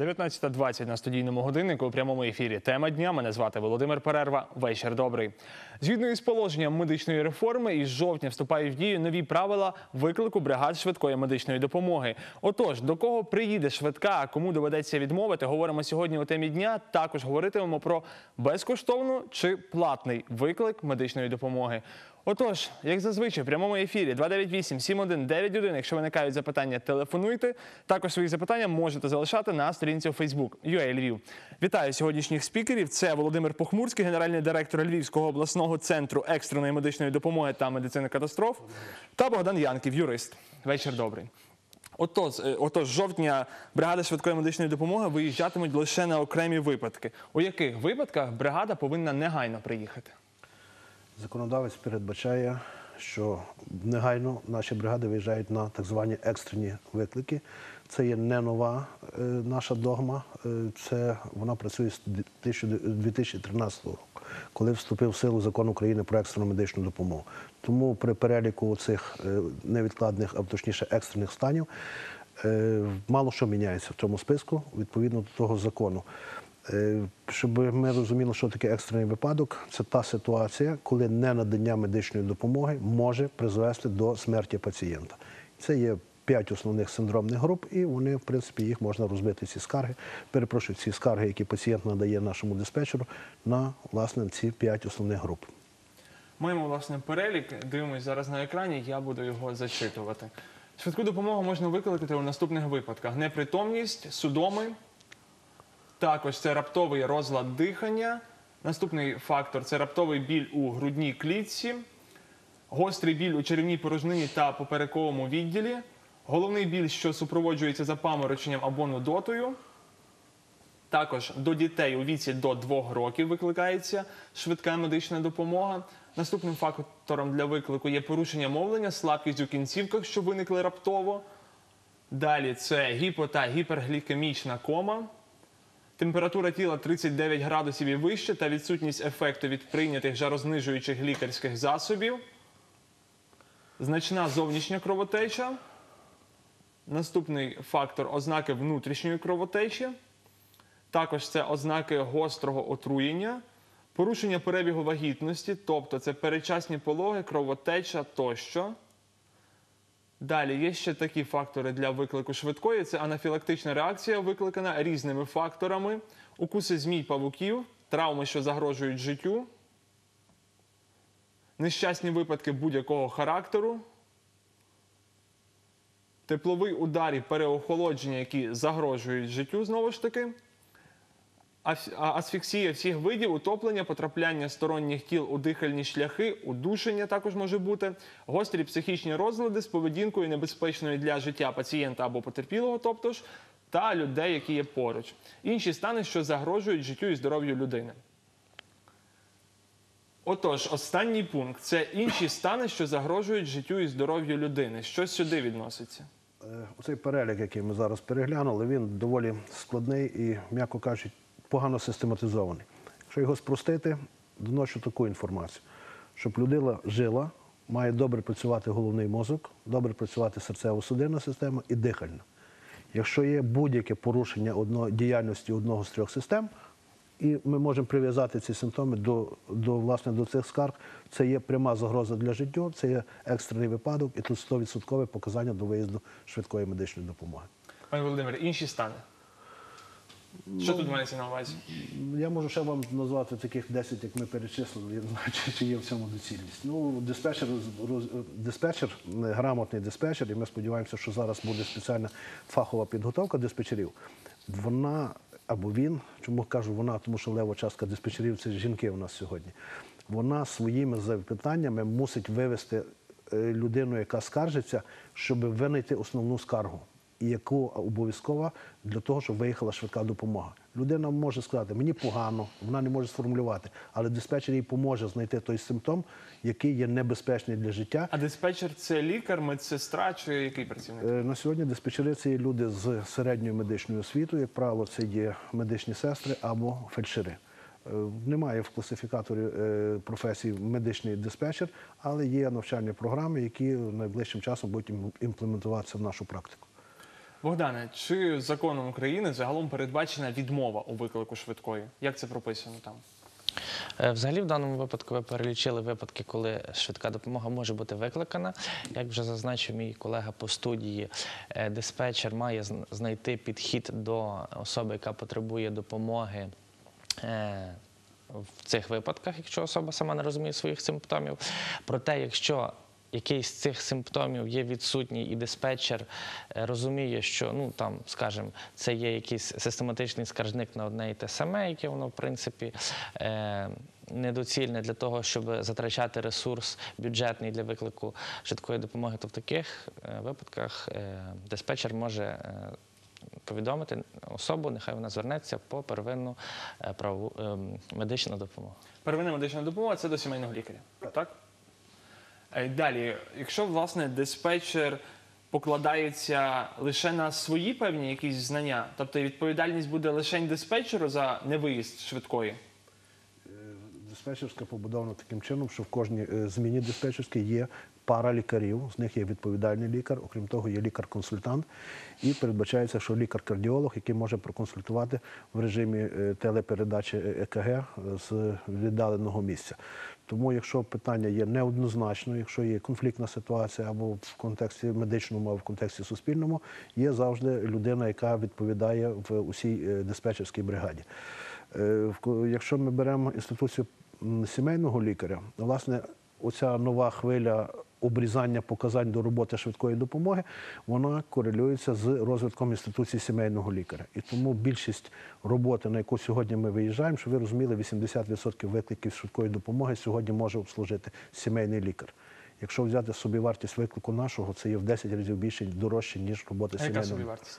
19:20 на студійному годиннику у прямому ефірі. Тема дня. Мене звати Володимир Перерва. Вечір добрий. Згідно із положенням медичної реформи, із жовтня вступають в дію нові правила виклику бригад швидкої медичної допомоги. Отож, до кого приїде швидка, а кому доведеться відмовити, говоримо сьогодні у темі дня. Також говоритимемо про безкоштовну чи платний виклик медичної допомоги. Отож, як зазвичай, в прямому ефірі 298-7191. Якщо виникають запитання, телефонуйте. Також свої запитання можете залишати на сторінці у Facebook UA Львів. Вітаю сьогоднішніх спікерів. Це Володимир Похмурський, генеральний директор Львівського обласного центру екстреної медичної допомоги та медицини катастроф, та Богдан Янків, юрист. Вечір добрий. Отож, з жовтня бригади швидкої медичної допомоги виїжджатимуть лише на окремі випадки. У яких випадках бригада повинна негайно приїхати? Законодавець передбачає, що негайно наші бригади виїжджають на так звані екстрені виклики. Це є не нова наша догма, вона працює з 2013 року, коли вступив в силу Закон України про екстрену медичну допомогу. Тому при переліку цих невідкладних, а точніше екстрених станів, мало що міняється в цьому списку відповідно до того закону. Щоб ми розуміли, що таке екстрений випадок, це та ситуація, коли ненадання медичної допомоги може призвести до смерті пацієнта. Це є 5 основних синдромних груп, і вони, в принципі, їх можна розбити, ці скарги, які пацієнт надає нашому диспетчеру, на, власне, ці 5 основних груп. Маємо, власне, перелік, дивимось зараз на екрані, я буду його зачитувати. Швидку допомогу можна викликати у наступних випадках: непритомність, судоми. Також це раптовий розлад дихання. Наступний фактор – це раптовий біль у грудній клітці, гострий біль у черевній порожнині та поперековому відділі, головний біль, що супроводжується запамороченням або нудотою. Також до дітей у віці до 2 років викликається швидка медична допомога. Наступним фактором для виклику є порушення мовлення, слабкість у кінцівках, що виникли раптово. Далі це гіпо- та гіперглікемічна кома. Температура тіла 39 градусів і вище та відсутність ефекту від прийнятих жарознижуючих лікарських засобів. Значна зовнішня кровотеча. Наступний фактор – ознаки внутрішньої кровотечі. Також це ознаки гострого отруєння. Порушення перебігу вагітності, тобто це передчасні пологи, кровотеча тощо. Далі є ще такі фактори для виклику швидкої. Це анафілактична реакція, викликана різними факторами. Укуси змій, павуків, травми, що загрожують життю, нещасні випадки будь-якого характеру, тепловий удар і переохолодження, які загрожують життю, знову ж таки, асфіксія всіх видів, утоплення, потрапляння сторонніх тіл у дихальні шляхи, удушення також може бути, гострі психічні розлади з поведінкою небезпечною для життя пацієнта або потерпілого, тобто ж, та людей, які є поруч. Інші стани, що загрожують життю і здоров'ю людини. Отож, останній пункт – це інші стани, що загрожують життю і здоров'ю людини. Що сюди відноситься? Оцей перелік, який ми зараз переглянули, він доволі складний і, м'яко кажучи, погано систематизований. Якщо його спростити, доношу таку інформацію, щоб людина жила, має добре працювати головний мозок, добре працювати серцево-судинна система і дихальна. Якщо є будь-яке порушення діяльності одного з 3 систем, і ми можемо прив'язати ці симптоми до цих скарг, це є пряма загроза для життя, це є екстрений випадок, і тут 100% показання до виїзду швидкої медичної допомоги. Пане Володимире, інші стани? Що тут мається на увазі? Я можу ще вам назвати таких 10, як ми перечислили, я не знаю, чи є в цьому доцільність. Диспетчер, грамотний диспетчер, і ми сподіваємося, що зараз буде спеціальна фахова підготовка диспетчерів. Вона, або він, чому кажу вона, тому що лева частка диспетчерів – це жінки у нас сьогодні. Вона своїми запитаннями мусить вивести людину, яка скаржиться, щоб винайти основну скаргу, і яку обов'язково для того, щоб виїхала швидка допомога. Людина може сказати, мені погано, вона не може сформулювати, але диспетчер їй поможе знайти той симптом, який є небезпечний для життя. А диспетчер – це лікар, медсестра чи який працівник? На сьогодні диспетчери – це є люди з середньою медичною освітою, як правило, це є медичні сестри або фельдшери. Немає в класифікаторі професії медичний диспетчер, але є навчальні програми, які найближчим часом будуть імплементуватися в нашу практику. Богдане, чи законом України загалом передбачена відмова у виклику швидкої? Як це прописано там? Взагалі, в даному випадку ви перелічили випадки, коли швидка допомога може бути викликана. Як вже зазначив мій колега по студії, диспетчер має знайти підхід до особи, яка потребує допомоги в цих випадках, якщо особа сама не розуміє своїх симптомів. Проте, якщо якийсь з цих симптомів є відсутній і диспетчер розуміє, що, ну, там, скажімо, це є якийсь систематичний скаржник на одне і те саме, яке воно, в принципі, недоцільне для того, щоб затрачати ресурс бюджетний для виклику швидкої допомоги, то в таких випадках диспетчер може повідомити особу, нехай вона звернеться по первинну медичну допомогу. Первинна медична допомога – це до сімейного лікаря, так? Далі, якщо, власне, диспетчер покладається лише на свої певні якісь знання, тобто відповідальність буде лише диспетчеру за невиїзд швидкої? Диспетчерська побудована таким чином, що в кожній зміні диспетчерській є пара лікарів, з них є відповідальний лікар, окрім того є лікар-консультант, і передбачається, що лікар-кардіолог, який може проконсультувати в режимі телепередачі ЕКГ з віддаленого місця. Тому, якщо питання є неоднозначно, якщо є конфліктна ситуація або в контексті медичному, або в контексті суспільному, є завжди людина, яка відповідає в усій диспетчерській бригаді. Якщо ми беремо інституцію сімейного лікаря, власне, оця нова хвиля обрізання показань до роботи швидкої допомоги, вона корелюється з розвитком інституції сімейного лікаря. І тому більшість роботи, на яку сьогодні ми виїжджаємо, щоб ви розуміли, 80% викликів швидкої допомоги сьогодні може обслужити сімейний лікар. Якщо взяти собівартість виклику нашого, це є в 10 разів більше, дорожче, ніж робота сімейного лікаря. Яка собівартість?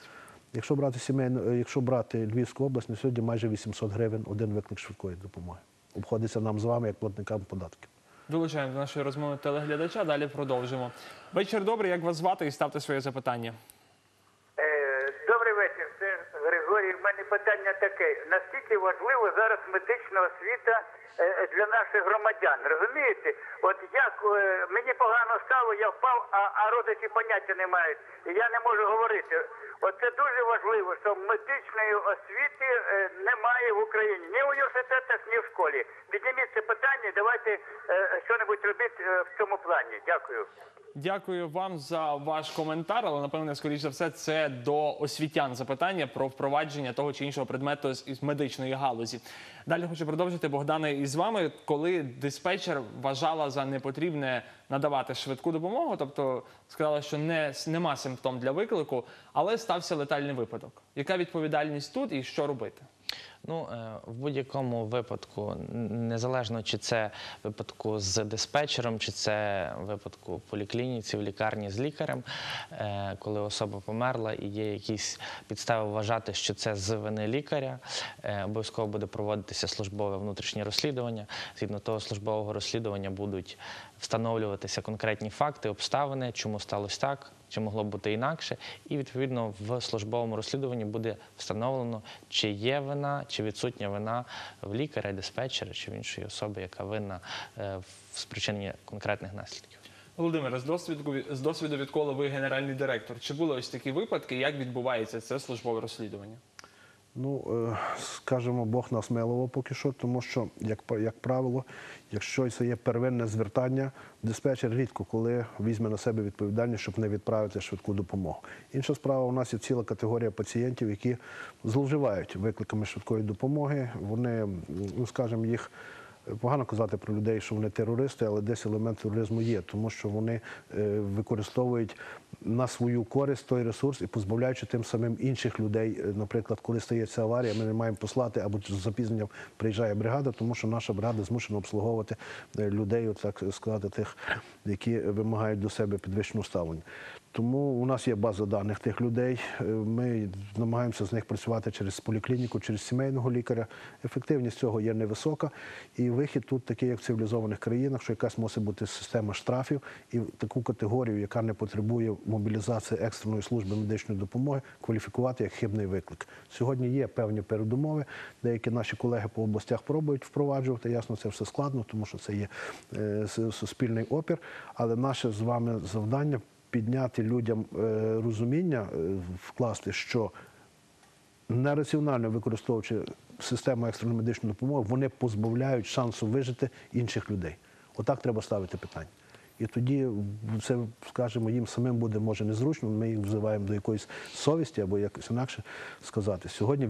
Якщо брати Львівську область, на сьогодні майже 800 гривень один виклик швидкої допомоги. Обходиться нам з вами, як платникам податків. Долучаємо до нашої розмови телеглядача, далі продовжимо. Вечір добрий, як вас звати і ставте своє запитання. Добрий вечір, це Григорій. В мене питання таке. Наскільки важливо зараз медична освіта для наших громадян? Розумієте? От як мені погано стало, я впав, а родичі поняття не мають. І я не можу говорити. От це дуже важливо, що медичної освіти немає в Україні. Ні в університетах, ні в школі. Підніміть це питання, давайте що-небудь робити в цьому плані. Дякую. Дякую вам за ваш коментар, але, напевне, скоріш за все, це до освітян запитання про впровадження того чи іншого предмету з медичної галузі. Далі хочу продовжити, Богдане, із вами. Коли диспетчер вважала за непотрібне надавати швидку допомогу, тобто сказала, що нема симптом для виклику, але стався летальний випадок. Яка відповідальність тут і що робити? Ну, в будь-якому випадку, незалежно чи це в випадку з диспетчером, чи це в випадку в поліклініці, в лікарні з лікарем, коли особа померла і є якісь підстави вважати, що це з вини лікаря, обов'язково буде проводитися службове внутрішнє розслідування. Згідно того службового розслідування будуть встановлюватися конкретні факти, обставини, чому сталося так, чи могло б бути інакше, і, відповідно, в службовому розслідуванні буде встановлено, чи є вина, чи відсутня вина в лікаря, диспетчера, чи в іншої особи, яка винна в спричиненні конкретних наслідків. Володимире, з досвіду, відколи ви генеральний директор, чи були ось такі випадки, як відбувається це службове розслідування? Ну, скажімо, Бог нас милував поки що, тому що, як правило, якщо це є первинне звертання, диспетчер рідко коли візьме на себе відповідальність, щоб не відправити швидку допомогу. Інша справа, у нас є ціла категорія пацієнтів, які зловживають викликами швидкої допомоги. Вони, ну, скажімо, їх погано казати про людей, що вони терористи, але десь елемент тероризму є, тому що вони використовують на свою користь той ресурс і позбавляючи тим самим інших людей. Наприклад, коли стається аварія, ми не маємо послати, або з запізненням приїжджає бригада, тому що наша бригада змушена обслуговувати людей, так сказати, тих, які вимагають до себе підвищеного ставлення. Тому у нас є база даних тих людей. Ми намагаємося з них працювати через поліклініку, через сімейного лікаря. Ефективність цього є невисока. І вихід тут такий, як в цивілізованих країнах, що якась мусить бути система штрафів і таку категорію, яка не потребує мобілізації екстреної служби медичної допомоги, кваліфікувати як хибний виклик. Сьогодні є певні передумови. Деякі наші колеги по областях пробують впроваджувати. Ясно, це все складно, тому що це є суспільний опір. Але наше з вами завдання підняти людям розуміння, вкласти, що нераціонально використовуючи систему екстреної медичної допомоги, вони позбавляють шансу вижити інших людей. Отак треба ставити питання. І тоді це, скажімо, їм самим буде, може, незручно, ми їх взиваємо до якоїсь совісті або якось інакше сказати. Сьогодні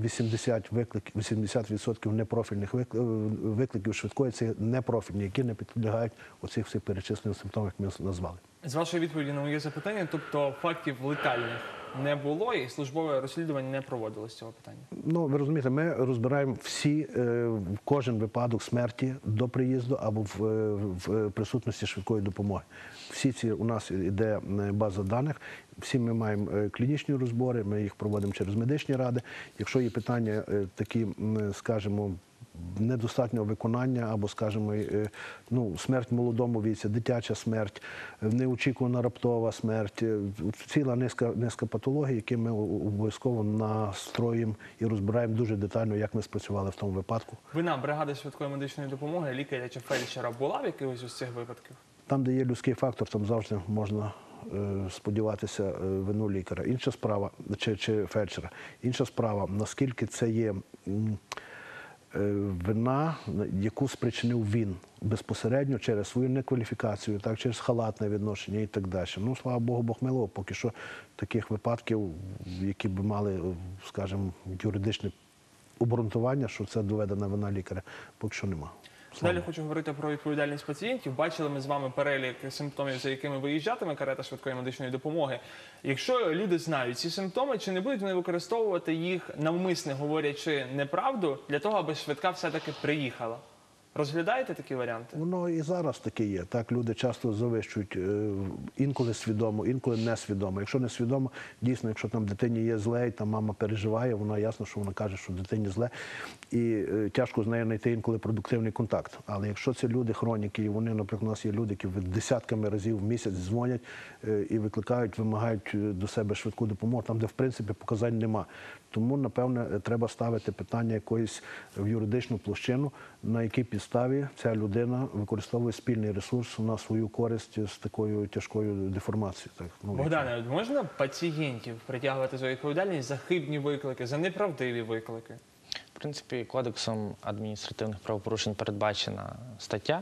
80% непрофільних викликів швидкої – це непрофільні, які не підлягають оцих всіх перечислених симптомів, як ми назвали. З вашої відповіді на моє запитання, тобто фактів летальних не було і службове розслідування не проводилось з цього питання? Ну, ви розумієте, ми розбираємо кожен випадок смерті до приїзду або в присутності швидкої допомоги. Всі ці у нас іде база даних, всі ми маємо клінічні розбори, ми їх проводимо через медичні ради. Якщо є питання такі, скажімо, недостатнього виконання або, скажімо, смерть в молодому віці, дитяча смерть, неочікувана раптова смерть, ціла низка патологій, які ми обов'язково настроїмо і розбираємо дуже детально, як ми спрацювали в тому випадку. Вина бригади швидкої медичної допомоги, лікаря чи фельдшера була в якихось із цих випадків? Там, де є людський фактор, там завжди можна сподіватися вину лікаря. Інша справа, чи фельдшера. Інша справа, наскільки це є вина, яку спричинив він безпосередньо через свою некваліфікацію, так, через халатне відношення і так далі. Ну, слава Богу, Бог милував, поки що таких випадків, які б мали, скажімо, юридичне обґрунтування, що це доведена вина лікаря, поки що немає. Далі хочу говорити про відповідальність пацієнтів. Бачили ми з вами перелік симптомів, за якими виїжджатиме карета швидкої медичної допомоги. Якщо люди знають ці симптоми, чи не будуть вони використовувати їх навмисне, говорячи неправду, для того, аби швидка все-таки приїхала? Розглядаєте такі варіанти? Воно і зараз таке є. Так, люди часто завищують, інколи свідомо, інколи несвідомо. Якщо не свідомо, дійсно, якщо там дитині є зле, і там мама переживає, вона ясно, що вона каже, що дитині зле, і тяжко з нею знайти інколи продуктивний контакт. Але якщо це люди хроніки, і вони, наприклад, у нас є люди, які десятками разів в місяць дзвонять і викликають, вимагають до себе швидку допомогу, там, де, в принципі, показань нема. Тому, напевне, треба ставити питання якоїсь в юридичну площину, на якій підставі ця людина використовує спільний ресурс на свою користь з такою тяжкою деформацією. Так, Богдане, можна пацієнтів притягувати за відповідальність за хибні виклики, за неправдиві виклики? В принципі, Кодексом адміністративних правопорушень передбачена стаття,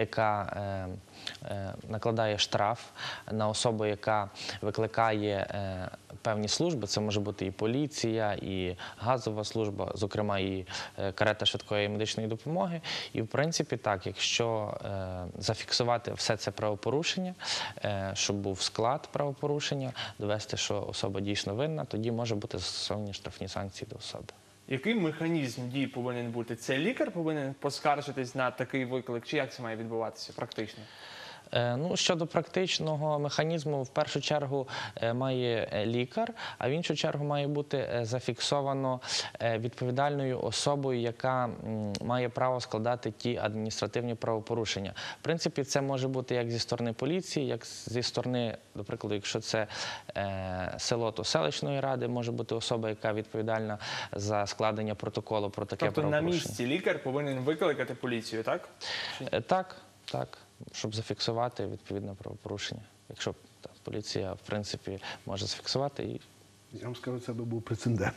яка накладає штраф на особу, яка викликає певні служби. Це може бути і поліція, і газова служба, зокрема і карета швидкої медичної допомоги. І, в принципі, так, якщо зафіксувати все це правопорушення, щоб був склад правопорушення, довести, що особа дійсно винна, тоді може бути застосовані штрафні санкції до особи. Який механізм дій повинен бути? Це лікар повинен поскаржитись на такий виклик? Чи як це має відбуватися практично? Ну, щодо практичного механізму, в першу чергу має лікар, а в іншу чергу має бути зафіксовано відповідальною особою, яка має право складати ті адміністративні правопорушення. В принципі, це може бути як зі сторони поліції, як зі сторони, до прикладу, якщо це село, то селищної ради, може бути особа, яка відповідальна за складення протоколу про таке правопорушення. Тобто на місці лікар повинен викликати поліцію, так? Так, щоб зафіксувати відповідне правопорушення. Якщо поліція, в принципі, може зафіксувати. Я вам скажу, це би був прецедент.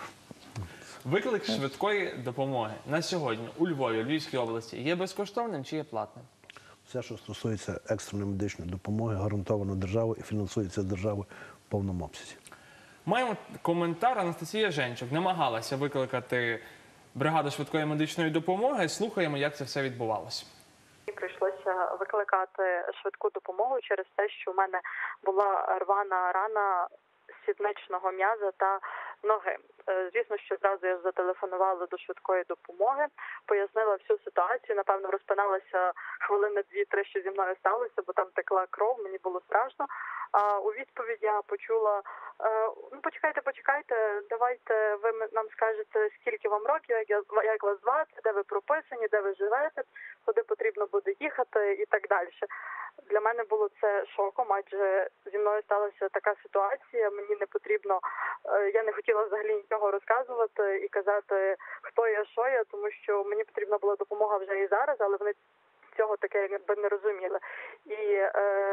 Виклик швидкої допомоги на сьогодні у Львові, Львівській області, є безкоштовним чи є платним? Все, що стосується екстреної медичної допомоги, гарантовано державою і фінансується державою в повному обсязі. Маємо коментар. Анастасія Женчук намагалася викликати бригаду швидкої медичної допомоги. Слухаємо, як це все відбувалося. Прийшлося викликати швидку допомогу через те, що в мене була рвана рана сідничного м'яза та ноги. Звісно, що зразу я зателефонувала до швидкої допомоги, пояснила всю ситуацію, напевно, розпиналася хвилини 2-3, що зі мною сталося, бо там текла кров, мені було страшно. А у відповідь я почула: ну, почекайте, давайте ви нам скажете, скільки вам років, як вас звати, де ви прописані, де ви живете, куди потрібно буде їхати і так далі. Для мене було це шоком, адже зі мною сталася така ситуація, мені не потрібно, я не хотіла взагалі нічого розказувати і казати, хто я, що я, тому що мені потрібна була допомога вже і зараз, але вони цього таке якби не розуміли. І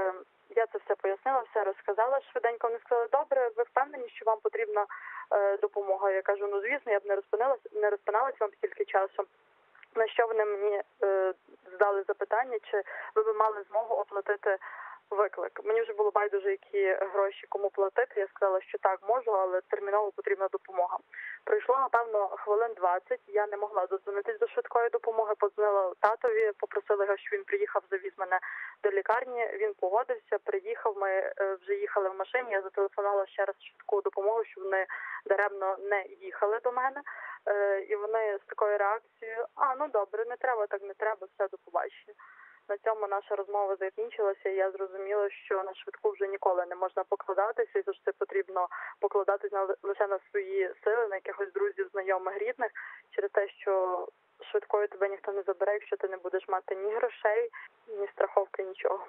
Я це все пояснила, все розказала швиденько. Вони сказали, добре, ви впевнені, що вам потрібна допомога? Я кажу, ну звісно, я б не розпиналась вам стільки часу. На що вони мені задали запитання, чи ви б мали змогу оплатити виклик. Мені вже було байдуже, які гроші кому платити. Я сказала, що так, можу, але терміново потрібна допомога. Пройшло, напевно, хвилин 20. Я не могла додзвонитись до швидкої допомоги. Подзвонила татові, попросила його, щоб він приїхав, завіз мене до лікарні. Він погодився, приїхав. Ми вже їхали в машині. Я зателефонувала ще раз швидку допомогу, щоб вони даремно не їхали до мене. І вони з такою реакцією, ну добре, не треба, так не треба, все, до побачення. На цьому наша розмова закінчилася, і я зрозуміла, що на швидку вже ніколи не можна покладатися, і завжди потрібно покладатися лише на свої сили, на якихось друзів, знайомих, рідних, через те, що швидкою тебе ніхто не забере, якщо ти не будеш мати ні грошей, ні страховки, нічого.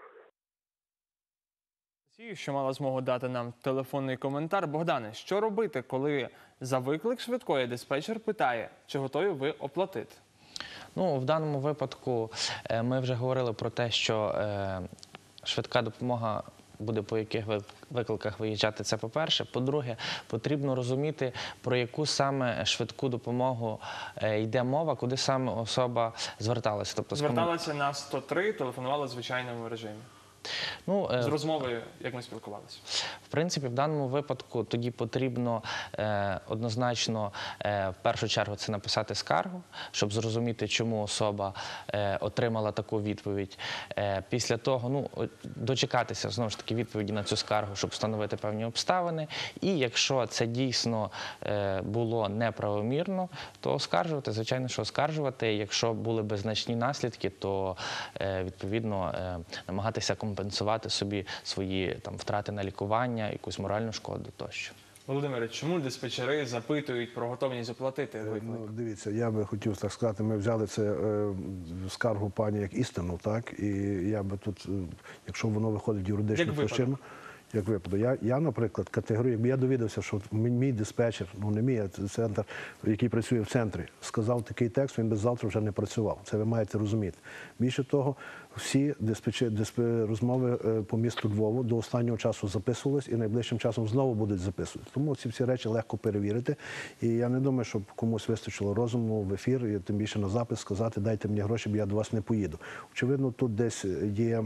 Що мала змогу дати нам телефонний коментар. Богдане, що робити, коли за виклик швидкої диспетчер питає, чи готові ви оплатити? Ну, в даному випадку ми вже говорили про те, що швидка допомога буде по яких викликах виїжджати, це по-перше. По-друге, потрібно розуміти, про яку саме швидку допомогу йде мова, куди саме особа зверталася. Тобто, зверталася на 103, телефонувала в звичайному режимі. З розмовою, як ми спілкувалися. В принципі, в даному випадку тоді потрібно однозначно в першу чергу це написати скаргу, щоб зрозуміти, чому особа отримала таку відповідь. Після того дочекатися, знову ж таки, відповіді на цю скаргу, щоб встановити певні обставини. І якщо це дійсно було неправомірно, то оскаржувати, звичайно, що оскаржувати. Якщо були би значні наслідки, то відповідно намагатися компенсувати собі свої втрати на лікування, якусь моральну шкоду тощо. Володимире, чому диспетчери запитують про готовність оплатити виклик? Дивіться, я би хотів так сказати, ми взяли це скаргу пані як істину, так? І я би тут, якщо воно виходить юридично площину, як випадок. Я, наприклад, категорію, якби я довідався, що мій диспетчер, не мій, а центр, який працює в центрі, сказав такий текст, він би завтра вже не працював. Це ви маєте розуміти. Більше того, всі розмови по місту Львову до останнього часу записувались і найближчим часом знову будуть записувати. Тому ці всі речі легко перевірити. І я не думаю, щоб комусь вистачило розуму в ефір, і тим більше на запис сказати, дайте мені гроші, бо я до вас не поїду. Очевидно, тут десь є,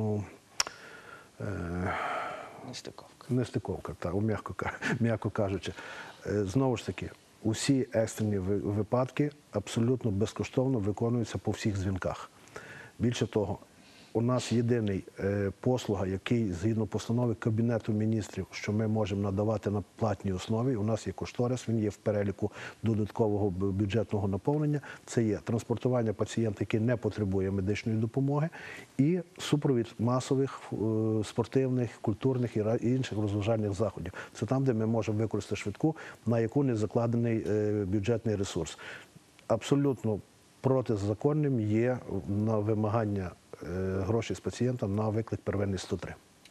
нестиковка, так, м'яко кажучи. Знову ж таки, усі екстрені випадки абсолютно безкоштовно виконуються по всіх дзвінках. Більше того, у нас єдиний послуга, який згідно постанови Кабінету міністрів, що ми можемо надавати на платній основі, у нас є кошторис, він є в переліку додаткового бюджетного наповнення, це є транспортування пацієнта, який не потребує медичної допомоги, і супровід масових спортивних, культурних і інших розважальних заходів. Це там, де ми можемо використати швидку, на яку не закладений бюджетний ресурс. Абсолютно протизаконним є на вимагання грошей з пацієнта на виклик первинний 103.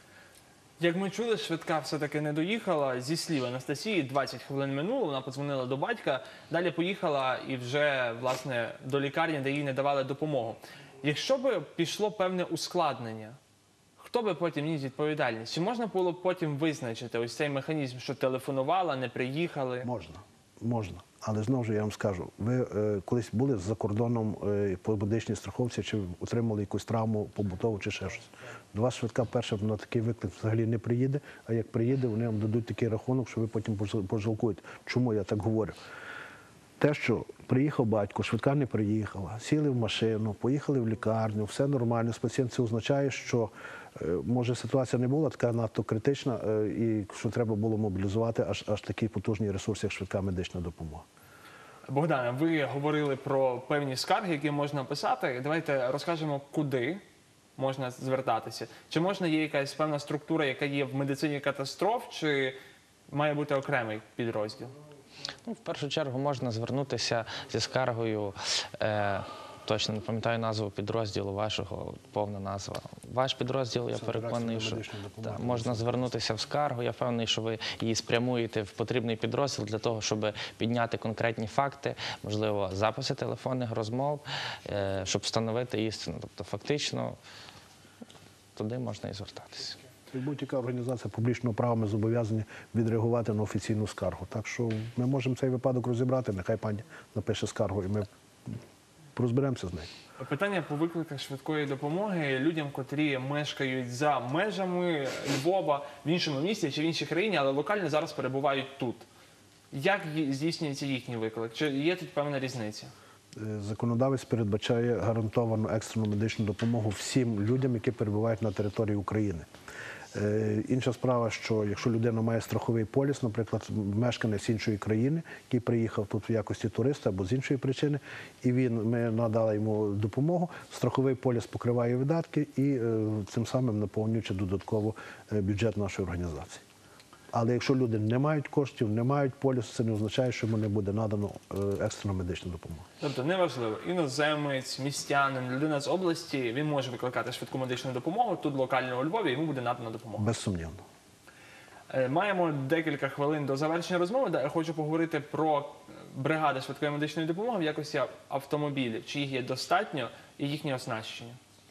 Як ми чули, швидка все-таки не доїхала. Зі слів Анастасії, 20 хвилин минуло, вона подзвонила до батька, далі поїхала і вже, власне, до лікарні, де їй не давали допомогу. Якщо б пішло певне ускладнення, хто би потім ніс відповідальність? Чи можна було б потім визначити ось цей механізм, що телефонувала, не приїхали? Можна. Але знову ж я вам скажу, ви колись були за кордоном по медичній страховці, чи отримали якусь травму побутову, чи ще щось. До вас швидка перша на такий виклик взагалі не приїде, а як приїде, вони вам дадуть такий рахунок, що ви потім пожалкуєте. Чому я так говорю? Те, що приїхав батько, швидка не приїхала, сіли в машину, поїхали в лікарню, все нормально з пацієнтом, це означає, що може ситуація не була така надто критична і що треба було мобілізувати аж такий потужний ресурс, як швидка медична допомога. Богдане, ви говорили про певні скарги, які можна писати. Давайте розкажемо, куди можна звертатися. Чи можна є якась певна структура, яка є в медицині катастроф, чи має бути окремий підрозділ? В першу чергу можна звернутися зі скаргою, точно не пам'ятаю назву підрозділу вашого, повна назва. Ваш підрозділ, я переконаний, що можна звернутися в скаргу. Я впевнений, що ви її спрямуєте в потрібний підрозділ для того, щоб підняти конкретні факти, можливо, записи телефонних розмов, щоб встановити істину. Тобто фактично туди можна і звертатися. Як будь-яка організація публічного права, ми зобов'язані відреагувати на офіційну скаргу. Так що ми можемо цей випадок розібрати, нехай пані напише скаргу, і ми розберемося з нею. Питання по викликах швидкої допомоги людям, котрі мешкають за межами Львова, в іншому місті чи в іншій країні, але локально зараз перебувають тут. Як здійснюється їхній виклик? Чи є тут певна різниця? Законодавець передбачає гарантовану екстрену медичну допомогу всім людям, які перебувають на території України. Інша справа, що якщо людина має страховий поліс, наприклад, мешканець іншої країни, який приїхав тут в якості туриста або з іншої причини, і ми надали йому допомогу, страховий поліс покриває видатки і цим самим наповнюючи додатково бюджет нашої організації. Але якщо люди не мають коштів, не мають полісу, це не означає, що йому не буде надано екстрену медичну допомогу. Тобто неважливо, іноземець, містянин, людина з області, він може викликати швидку медичну допомогу, тут локально у Львові, йому буде надана допомога. Безсумнівно. Маємо декілька хвилин до завершення розмови, де я хочу поговорити про бригади швидкої медичної допомоги в якості автомобілів. Чи їх є достатньо і їхнє оснащення?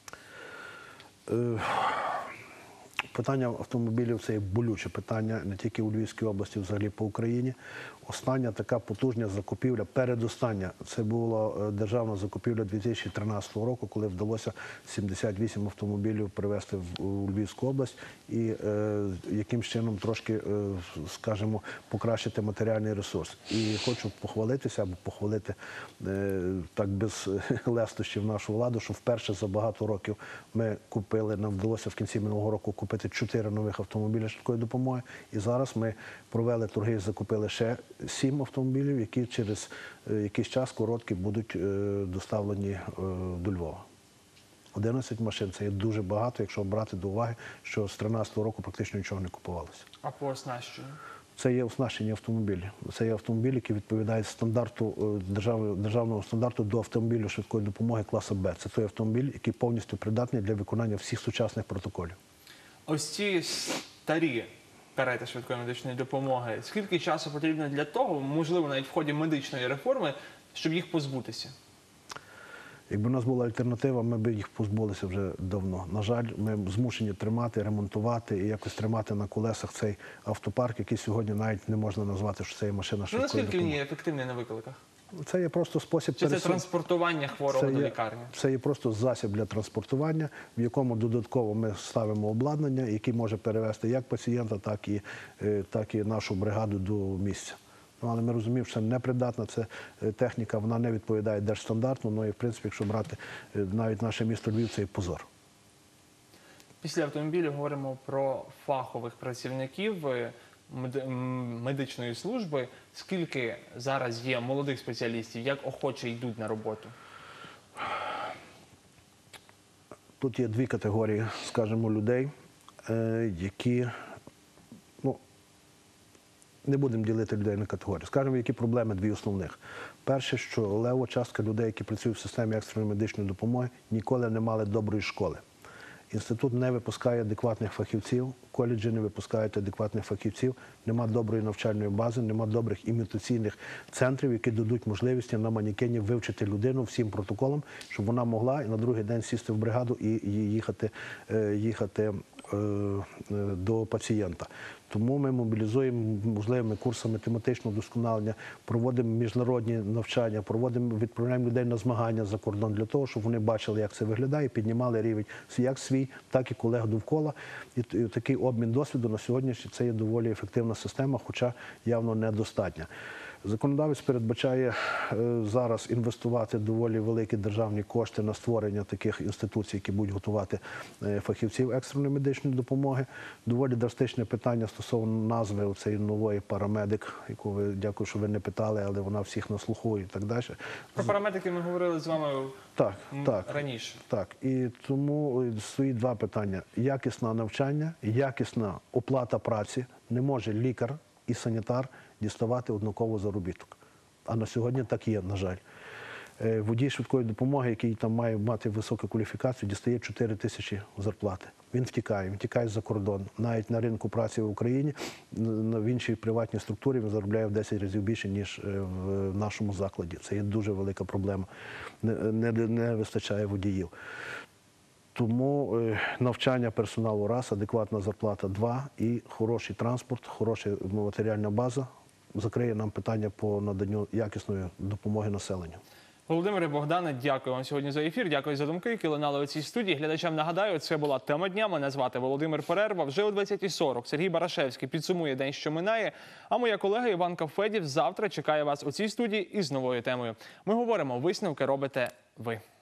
Питання автомобілів – це є болюче питання не тільки у Львівській області, взагалі по Україні. Остання така потужна закупівля, передостання, це була державна закупівля 2013 року, коли вдалося 78 автомобілів привезти у Львівську область і якимсь чином трошки, скажімо, покращити матеріальний ресурс. І хочу похвалитися, або похвалити так без лестощів нашу владу, що вперше за багато років ми купили, нам вдалося в кінці минулого року купити 4 нових автомобіля швидкої допомоги. І зараз ми провели торги і закупили ще 7 автомобілів, які через якийсь час короткий будуть доставлені до Львова. 11 машин – це є дуже багато, якщо брати до уваги, що з 2013 року практично нічого не купувалося. А по оснащенню? Це є оснащені автомобілі. Це є автомобілі, які відповідають стандарту, державного стандарту до автомобілю швидкої допомоги класу Б. Це той автомобіль, який повністю придатний для виконання всіх сучасних протоколів. Ось ці старі карети швидкої медичної допомоги, скільки часу потрібно для того, можливо, навіть в ході медичної реформи, щоб їх позбутися? Якби у нас була альтернатива, ми б їх позбулися вже давно. На жаль, ми змушені тримати, ремонтувати і якось тримати на колесах цей автопарк, який сьогодні навіть не можна назвати, що це є машина швидкої допомоги. Наскільки він є ефективний на викликах? Це є просто спосіб Чи це транспортування хворого до лікарні? Це є просто засіб для транспортування, в якому додатково ми ставимо обладнання, яке може перевезти як пацієнта, так і нашу бригаду до місця. Але ми розуміємо, що це непридатна, це техніка, вона не відповідає держстандарту, ну і в принципі, якщо брати навіть наше місто Львів, це є позор. Після автомобілів говоримо про фахових працівників медичної служби. Скільки зараз є молодих спеціалістів, як охоче йдуть на роботу? Тут є дві категорії, скажімо, людей, які, не будемо ділити людей на категорії. Скажімо, які проблеми дві основних. Перше, що левова частка людей, які працюють в системі екстреної медичної допомоги, ніколи не мали доброї школи. Інститут не випускає адекватних фахівців, коледжі не випускають адекватних фахівців, нема доброї навчальної бази, нема добрих імітаційних центрів, які дадуть можливість на манекені вивчити людину всім протоколам, щоб вона могла на другий день сісти в бригаду і їхати до пацієнта. Тому ми мобілізуємо можливими курсами тематичного вдосконалення, проводимо міжнародні навчання, відправляємо людей на змагання за кордон для того, щоб вони бачили, як це виглядає, піднімали рівень як свій, так і колег довкола. І такий обмін досвіду на сьогодні це є доволі ефективна система, хоча явно недостатня. Законодавець передбачає зараз інвестувати доволі великі державні кошти на створення таких інституцій, які будуть готувати фахівців екстреної медичної допомоги. Доволі драстичне питання стосовно назви цієї нової парамедик, яку ви, дякую, що ви не питали, але вона всіх на слуху і так далі. Про парамедики ми говорили з вами раніше. Так, і тому стоїть два питання. Якісне навчання, якісна оплата праці. Не може лікар і санітар діставати однаково заробіток. А на сьогодні так є, на жаль. Водій швидкої допомоги, який там має мати високу кваліфікацію, дістає 4 тисячі зарплати. Він втікає за кордон. Навіть на ринку праці в Україні, в іншій приватній структурі він заробляє в 10 разів більше, ніж в нашому закладі. Це є дуже велика проблема. Не вистачає водіїв. Тому навчання персоналу раз, адекватна зарплата два і хороший транспорт, хороша матеріальна база закриє нам питання по наданню якісної допомоги населенню. Володимире, Богдане, дякую вам сьогодні за ефір. Дякую за думки, які лунали у цій студії. Глядачам нагадаю, це була тема дня. Мене звати Володимир Перерва. Вже о 20:40 Сергій Барашевський підсумує день, що минає. А моя колега Іван Кавфедів завтра чекає вас у цій студії із новою темою. Ми говоримо, висновки робите ви.